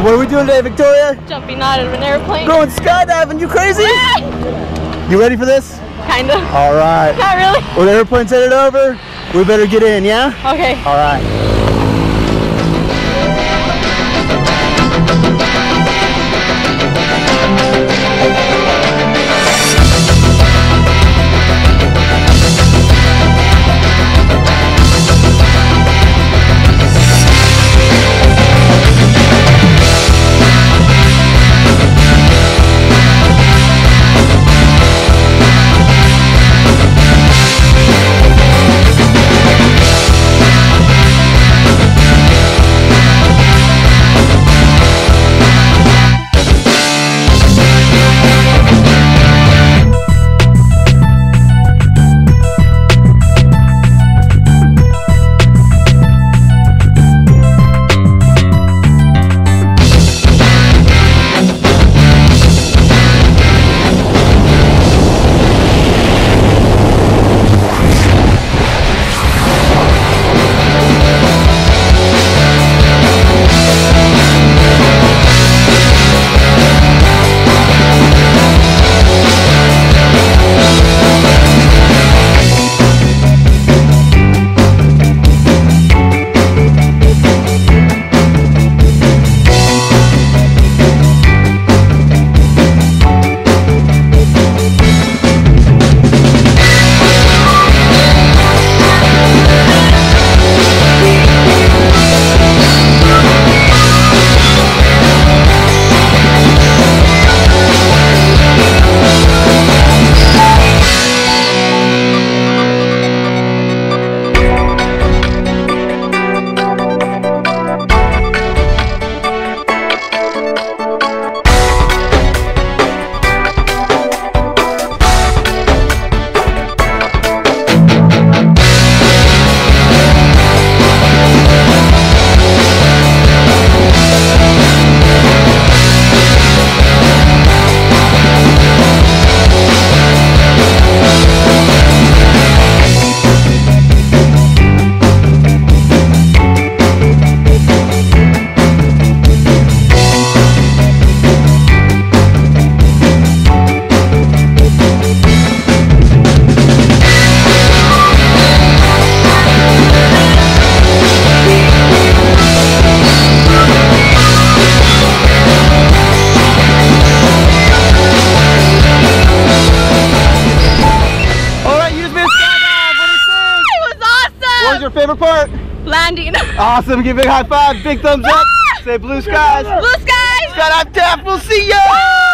what are we doing today, Victoria? Jumping out of an airplane. Going skydiving, you crazy? You ready for this? Kinda. All right. Not really. Well, the airplane's headed over. We better get in, yeah? Okay. All right. Favorite part? Landing. Awesome. Give a big high five. Big thumbs up. Say blue skies. Blue skies. Skydive Taft. We'll see ya.